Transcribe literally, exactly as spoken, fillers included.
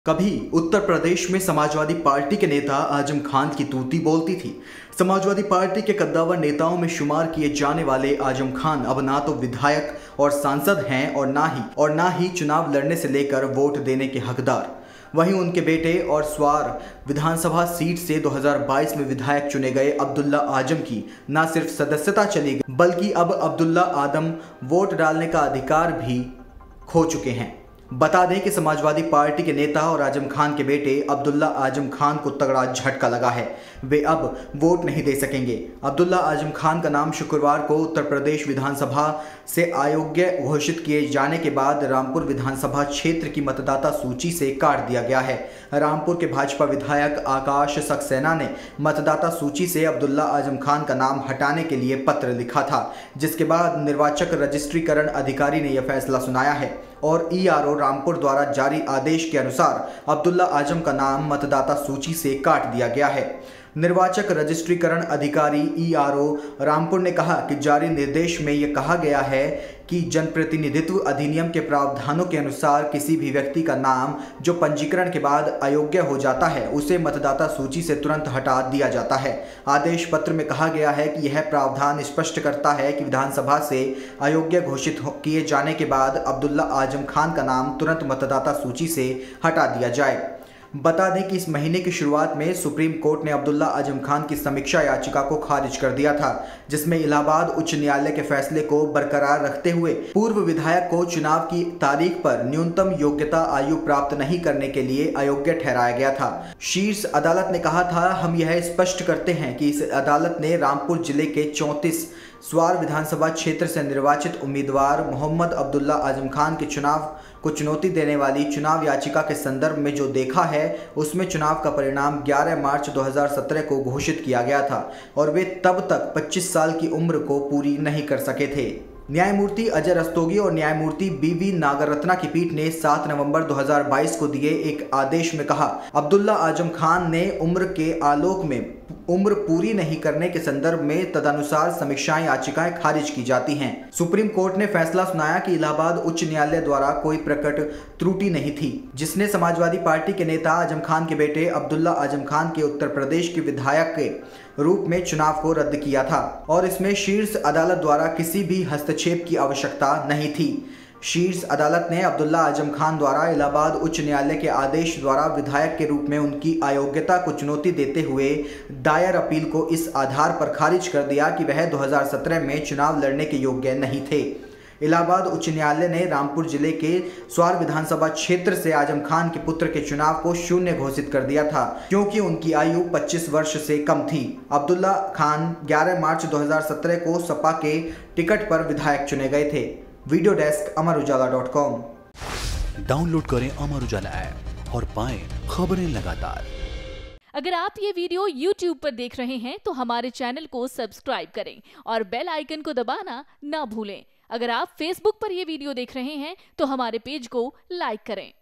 कभी उत्तर प्रदेश में समाजवादी पार्टी के नेता आजम खान की तूती बोलती थी। समाजवादी पार्टी के कद्दावर नेताओं में शुमार किए जाने वाले आजम खान अब ना तो विधायक और सांसद हैं और ना ही और ना ही चुनाव लड़ने से लेकर वोट देने के हकदार। वहीं उनके बेटे और स्वार विधानसभा सीट से दो हज़ार बाईस में विधायक चुने गए अब्दुल्ला आजम की न सिर्फ सदस्यता चली गई, बल्कि अब अब्दुल्ला आदम वोट डालने का अधिकार भी खो चुके हैं। बता दें कि समाजवादी पार्टी के नेता और आजम खान के बेटे अब्दुल्ला आजम खान को तगड़ा झटका लगा है। वे अब वोट नहीं दे सकेंगे। अब्दुल्ला आजम खान का नाम शुक्रवार को उत्तर प्रदेश विधानसभा से अयोग्य घोषित किए जाने के बाद रामपुर विधानसभा क्षेत्र की मतदाता सूची से काट दिया गया है। रामपुर के भाजपा विधायक आकाश सक्सेना ने मतदाता सूची से अब्दुल्ला आजम खान का नाम हटाने के लिए पत्र लिखा था, जिसके बाद निर्वाचक रजिस्ट्रीकरण अधिकारी ने यह फैसला सुनाया है और ई आर ओ रामपुर द्वारा जारी आदेश के अनुसार अब्दुल्ला आजम का नाम मतदाता सूची से काट दिया गया है। निर्वाचक रजिस्ट्रीकरण अधिकारी ई आर ओ रामपुर ने कहा कि जारी निर्देश में यह कहा गया है कि जनप्रतिनिधित्व अधिनियम के प्रावधानों के अनुसार किसी भी व्यक्ति का नाम जो पंजीकरण के बाद अयोग्य हो जाता है उसे मतदाता सूची से तुरंत हटा दिया जाता है। आदेश पत्र में कहा गया है कि यह प्रावधान स्पष्ट करता है कि विधानसभा से अयोग्य घोषित किए जाने के बाद अब्दुल्ला आजम खान का नाम तुरंत मतदाता सूची से हटा दिया जाए। बता दें कि इस महीने की शुरुआत में सुप्रीम कोर्ट ने अब्दुल्ला आजम खान की समीक्षा याचिका को खारिज कर दिया था, जिसमें इलाहाबाद उच्च न्यायालय के फैसले को बरकरार रखते हुए पूर्व विधायक को चुनाव की तारीख पर न्यूनतम योग्यता आयु प्राप्त नहीं करने के लिए अयोग्य ठहराया गया था। शीर्ष अदालत ने कहा था, हम यह स्पष्ट करते हैं कि इस अदालत ने रामपुर जिले के चौंतीस स्वार विधानसभा क्षेत्र से निर्वाचित उम्मीदवार मोहम्मद अब्दुल्ला आजम खान के चुनाव को चुनौती देने वाली चुनाव याचिका के संदर्भ में जो देखा है उसमें चुनाव का परिणाम ग्यारह मार्च दो हज़ार सत्रह को घोषित किया गया था और वे तब तक पच्चीस साल की उम्र को पूरी नहीं कर सके थे। न्यायमूर्ति अजय रस्तोगी और न्यायमूर्ति बी वी नागरत्ना की पीठ ने सात नवंबर दो हज़ार बाईस को दिए एक आदेश में कहा, अब्दुल्ला आजम खान ने उम्र के आलोक में उम्र पूरी नहीं करने के संदर्भ में तदनुसार समीक्षाएं याचिकाएं खारिज की जाती हैं। सुप्रीम कोर्ट ने फैसला सुनाया कि इलाहाबाद उच्च न्यायालय द्वारा कोई प्रकट त्रुटि नहीं थी जिसने समाजवादी पार्टी के नेता आजम खान के बेटे अब्दुल्ला आजम खान के उत्तर प्रदेश के विधायक के रूप में चुनाव को रद्द किया था और इसमें शीर्ष अदालत द्वारा किसी भी हस्तक्षेप की आवश्यकता नहीं थी। शीर्ष अदालत ने अब्दुल्ला आजम खान द्वारा इलाहाबाद उच्च न्यायालय के आदेश द्वारा विधायक के रूप में उनकी अयोग्यता को चुनौती देते हुए दायर अपील को इस आधार पर खारिज कर दिया कि वह दो हज़ार सत्रह में चुनाव लड़ने के योग्य नहीं थे। इलाहाबाद उच्च न्यायालय ने रामपुर जिले के स्वार विधानसभा क्षेत्र से आजम खान के पुत्र के चुनाव को शून्य घोषित कर दिया था क्योंकि उनकी आयु पच्चीस वर्ष से कम थी। अब्दुल्ला खान ग्यारह मार्च दो हज़ार सत्रह को सपा के टिकट पर विधायक चुने गए थे। Video desk Amar Ujala dot com. Download करें अमर उजाला ऐप और पाएं खबरें लगातार। अगर आप ये वीडियो यूट्यूब पर देख रहे हैं तो हमारे चैनल को सब्सक्राइब करें और बेल आइकन को दबाना ना भूलें। अगर आप फेसबुक पर यह वीडियो देख रहे हैं तो हमारे पेज को लाइक करें।